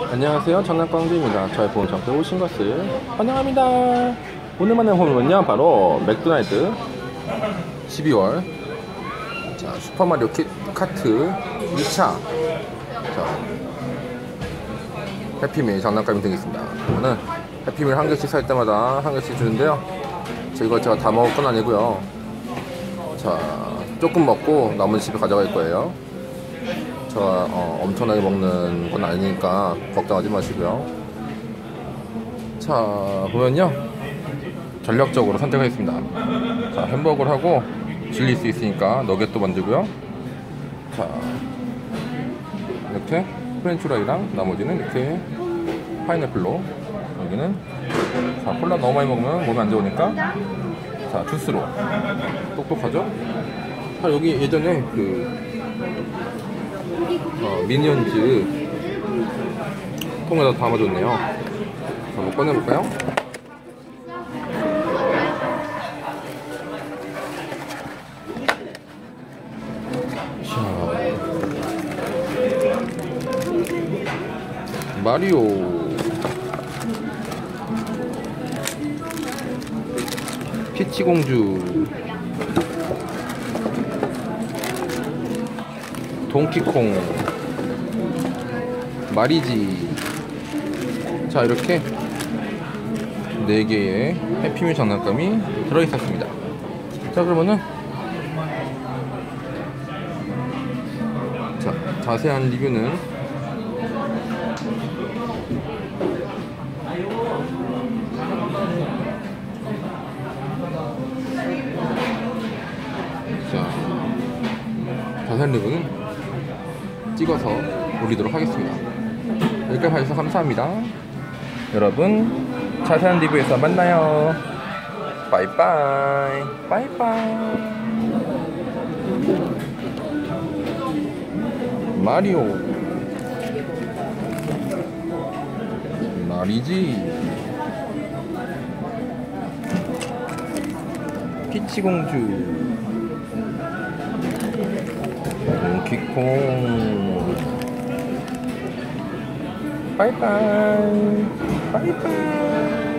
안녕하세요, 장난광주입니다. 저희 보험 장터에 오신 것을 환영합니다. 오늘 만난 호흡은요 바로 맥도날드 12월 자 슈퍼마리오 카트 2차 자 해피밀 장난감이 되겠습니다. 이거는 해피밀 한 개씩 살 때마다 한 개씩 주는데요. 이걸 제가 다 먹을 건 아니고요. 자 조금 먹고 남은 집에 가져갈 거예요. 제가 엄청나게 먹는 건 아니니까 걱정하지 마시고요. 자 보면요 전략적으로 선택하겠습니다. 자 햄버거를 하고 질릴 수 있으니까 너겟도 만들고요. 자 이렇게 프렌치프라이랑 나머지는 이렇게 파인애플로, 여기는 자 콜라 너무 많이 먹으면 몸에 안 좋으니까 자 주스로 똑똑하죠. 자 여기 예전에 그 미니언즈 통에다 담아줬네요. 자, 한번 꺼내볼까요? 자, 마리오, 피치공주, 동키콩, 마리지. 자 이렇게 4개의 해피밀 장난감이 들어있었습니다. 자 그러면은 자 자세한 리뷰는 자 자세한 리뷰는 찍어서 올리도록 하겠습니다. 여기까지 봐주셔서 감사합니다. 여러분 자세한 리뷰에서 만나요. 바이바이 바이바이. 마리오, 마리지, 피치공주, 동키콩. 바이바이 바이바이.